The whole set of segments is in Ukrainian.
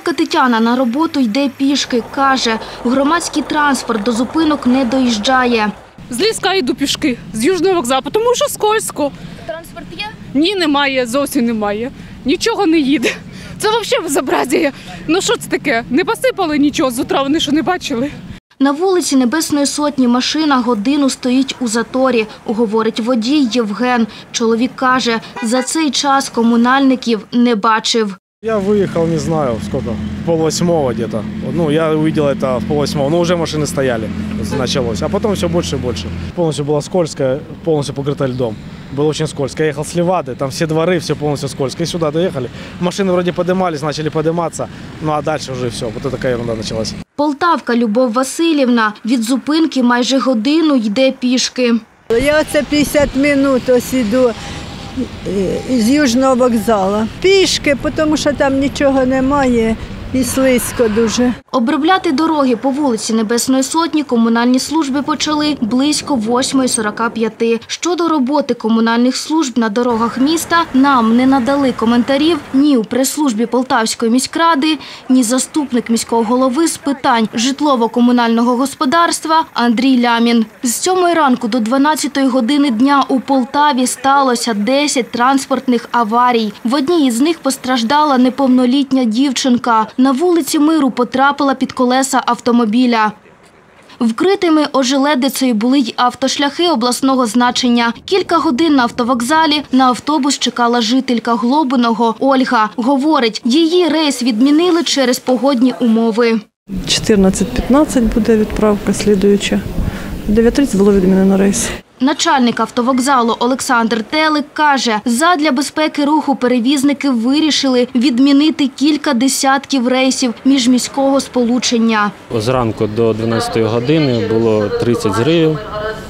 Полтавка Тетяна на роботу йде пішки. Каже, громадський транспорт до зупинок не доїжджає. З Ліска йду пішки, з Южного вокзалу, тому що скользко. Транспорт є? Ні, немає, зовсім немає. Нічого не їде. Це взагалі безобразія. Ну що це таке? Не посипали нічого з утра, вони що не бачили? На вулиці Небесної Сотні машина годину стоїть у заторі, говорить водій Євген. Чоловік каже, за цей час комунальників не бачив. Я выехал, не знаю, сколько, 7:30 где-то. Ну, я увидел это в 7:30, но уже машины стояли, началось. А потом все больше и больше. Полностью было скользко, полностью покрыто льдом. Было очень скользко. Я ехал с Левады, там все дворы, все полностью скользко. И сюда доехали. Машины вроде поднимались, начали подниматься. Ну, а дальше уже все. Вот такая ерунда началась. Полтавка Любов Васильівна від зупинки майже годину йде пішки. Я оце 50 минут ось іду з Южного вокзалу. Пішки, тому що там нічого немає і слизько дуже. Обробляти дороги по вулиці Небесної Сотні комунальні служби почали близько 8:45. Щодо роботи комунальних служб на дорогах міста нам не надали коментарів ні у прес-службі Полтавської міськради, ні заступник міського голови з питань житлово-комунального господарства Андрій Лямін. З 7 ранку до 12 години дня у Полтаві сталося 10 транспортних аварій. В одній із них постраждала неповнолітня дівчинка. На вулиці Миру потрапила під колеса автомобіля. Вкритими ожеледицею були й автошляхи обласного значення. Кілька годин на автовокзалі на автобус чекала жителька Глобиного Ольга. Говорить, її рейс відмінили через погодні умови. 14:15 буде відправка слідуюча. 9:30 було відмінено рейс. Начальник автовокзалу Олександр Телик каже, задля безпеки руху перевізники вирішили відмінити кілька десятків рейсів міжміського сполучення. Зранку до 12 години було 30 зривів,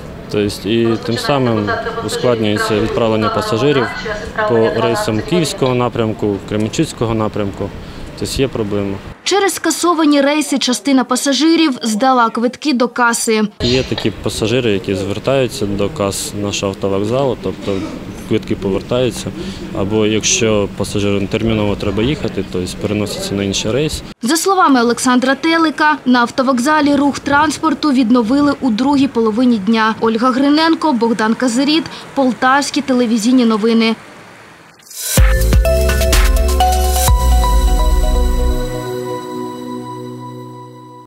і тим самим ускладнюється відправлення пасажирів по рейсам Київського напрямку, Кременчуцького напрямку. Тобто є проблема. Через скасовані рейси частина пасажирів здала квитки до каси. Є такі пасажири, які звертаються до кас нашого автовокзалу, тобто квитки повертаються. Або якщо пасажиру терміново треба їхати, то переноситься на інший рейс. За словами Олександра Телика, на автовокзалі рух транспорту відновили у другій половині дня. Ольга Гриненко, Богдан Казиріт, Полтавські телевізійні новини.